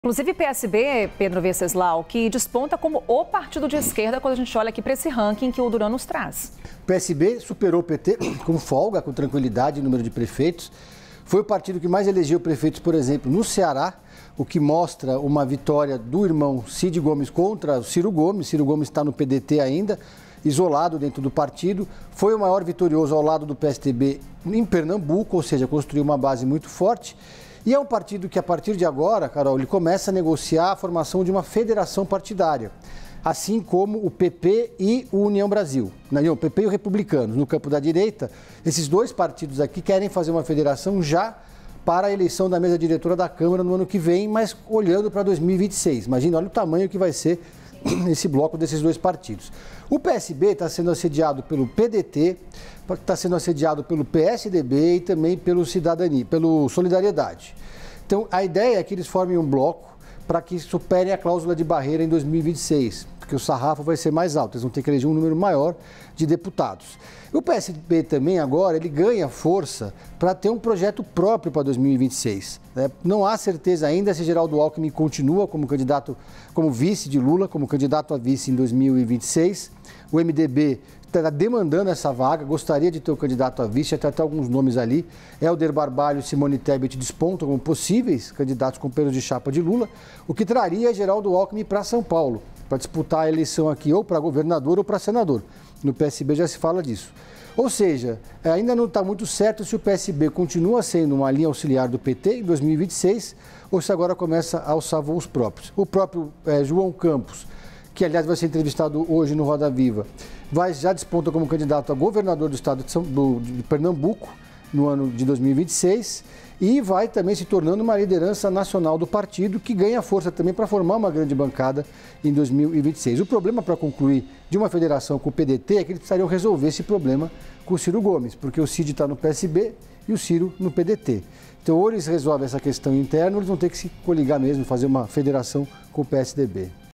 Inclusive PSB, Pedro Venceslau, que desponta como o partido de esquerda quando a gente olha aqui para esse ranking que o Duran nos traz. O PSB superou o PT com folga, com tranquilidade em número de prefeitos. Foi o partido que mais elegeu prefeitos, por exemplo, no Ceará, o que mostra uma vitória do irmão Cid Gomes contra o Ciro Gomes. Ciro Gomes está no PDT ainda, isolado dentro do partido. Foi o maior vitorioso ao lado do PSDB em Pernambuco, ou seja, construiu uma base muito forte. E é um partido que, a partir de agora, Carol, ele começa a negociar a formação de uma federação partidária, assim como o PP e o União Brasil. Não, o PP e o Republicanos. No campo da direita, esses dois partidos aqui querem fazer uma federação já para a eleição da mesa diretora da Câmara no ano que vem, mas olhando para 2026. Imagina, olha o tamanho que vai ser esse bloco desses dois partidos. O PSB está sendo assediado pelo PDT, está sendo assediado pelo PSDB e também pelo Solidariedade. Então, a ideia é que eles formem um bloco para que superem a cláusula de barreira em 2026, porque o sarrafo vai ser mais alto, eles vão ter que eleger um número maior de deputados. O PSB também agora, ele ganha força para ter um projeto próprio para 2026. Né? Não há certeza ainda se Geraldo Alckmin continua como candidato, como vice de Lula, como candidato a vice em 2026. O MDB está demandando essa vaga, gostaria de ter o candidato a vice, até alguns nomes ali. Helder Barbalho e Simone Tebet despontam como possíveis candidatos companheiros de chapa de Lula, o que traria Geraldo Alckmin para São Paulo, para disputar a eleição aqui ou para governador ou para senador. No PSB já se fala disso. Ou seja, ainda não está muito certo se o PSB continua sendo uma linha auxiliar do PT em 2026 ou se agora começa a alçar voos próprios. O próprio João Campos, que aliás vai ser entrevistado hoje no Roda Viva, já desponta como candidato a governador do estado de Pernambuco no ano de 2026 e vai também se tornando uma liderança nacional do partido que ganha força também para formar uma grande bancada em 2026. O problema para concluir de uma federação com o PDT é que eles precisariam resolver esse problema com o Ciro Gomes, porque o Cid está no PSB e o Ciro no PDT. Então, ou eles resolvem essa questão interna, ou eles vão ter que se coligar mesmo, fazer uma federação com o PSDB.